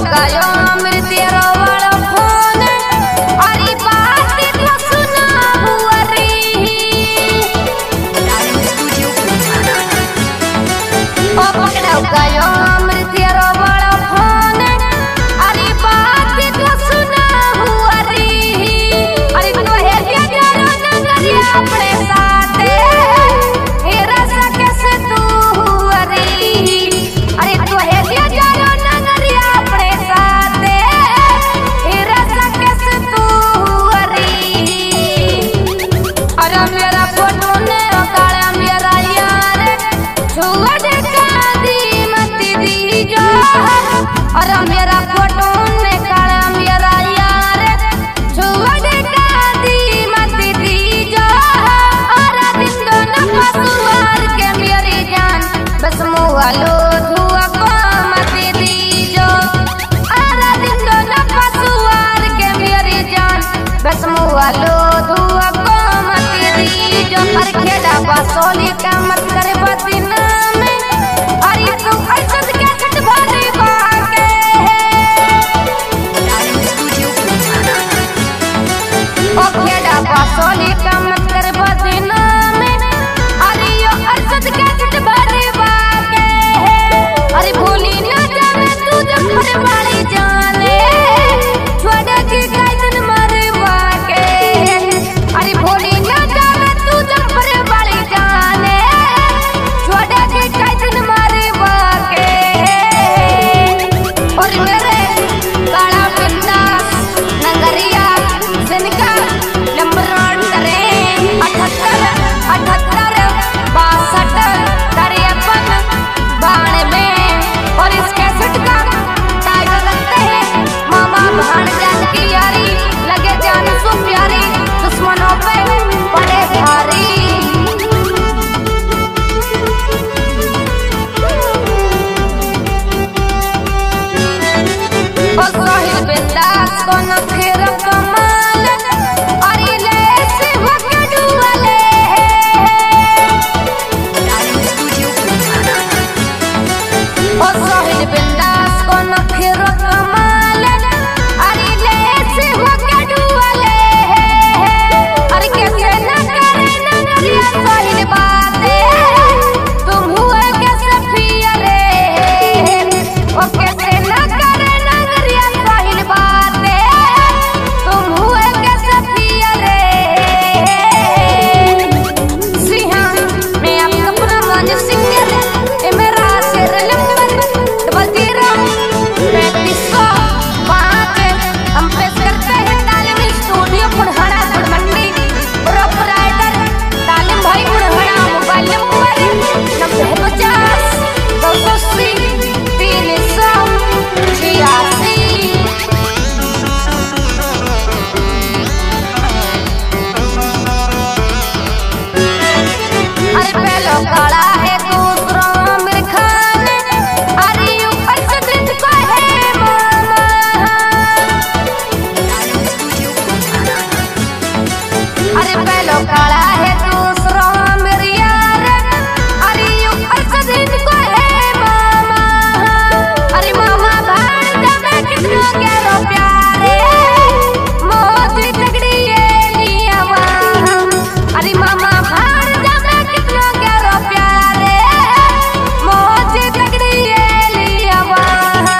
गायो अमृतियरो वाला फोन अरे बात तो सुना हुआ रे ओ पकड़ा गायो अमृतियरो वाला फोन अरे बात तो सुना हुआ रे अरे तो है क्या करो नगरिया अपने साथ हेरा सके से तू हुआ रे अरे तो है क्या करो नगरिया अपने साथ हेरा सके से तू हुआ रे अरे मेरा फोटो ने काला मेरा यार छुआ देखा दी मत दी जो अरे मेरा फोटो ने काला मेरा यार छुआ देखा दी मत दी जो अरे दिन दोनों पसुआर के मेरी जान बस मुआलो धुआ को मत दी जो अरे दिन दोनों पसुआर के मेरी जान बस मुआलो धुआ को मत दी जो अरे खेड़ा बासोली का मत करे बदना में अरे तू ऐसा क्या छट भरे बाके ओ खेड़ा बासोली का मत करे बदना में अरे यो ऐसा क्या छट भरे बाके अरे भूली ना जाने तू जब भरे वाली जाने छोड़े की कायदन मरे बाके अरे भूली ना जाने तू जब भरे वाली जाने छोड़े की कायदन मरे बाके और मेरे काला बिंदास नगरिया जिनका नंबर करे 78 63 92 और इस कैसेट का टाइटल रखते हैं मामा भांजा की यारी लगे जान सो प्यारी दुश्मनों पे पड़े भारी ओ सोहिल बिंदास को न फिर कमाल अरे ले से वके डुअले ओ सोहिल बिंदास को न फिर कमाल अरे ले से वके डुअले अरे कैसे न करे नगरिया सोहिल बातें तुम हुए कैसे पियरे ओ कैसे न करे नगरिया सोहिल बातें तुम हुए कैसे पियरे सिंहा मैं आपका पुराना सिंगर ए मेरा शेर लंबन डबल 3505 हम पेश करते हैं तालीम स्टूडियो पुढ़ाड़ा गुड़मंडी प्रोपराइटर तालीम भाई पुढ़ाड़ा मोबाइल नंबर 9050 280 386 अरे पहलो काला है दूसरा आमिर खान अरे ऊपर से दिन को है मामा अरे पहलो काला है दूसरा आमिर यार अरे ऊपर से दिन को है मामा अरे मामा भांजा में कितना गहरा प्यारे मोदी तगड़ी ये लिया वहाँ अरे मामा भांजा में कितना गहरा प्यारे मोदी तगड़ी ये लिया वहाँ